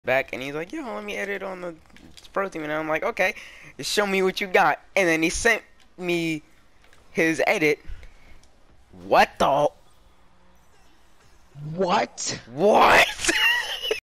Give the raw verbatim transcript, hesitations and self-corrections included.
back and he's like, yo, let me edit on the pro team. And I'm like, okay, show me what you got. And then he sent me his edit. What the? What? What?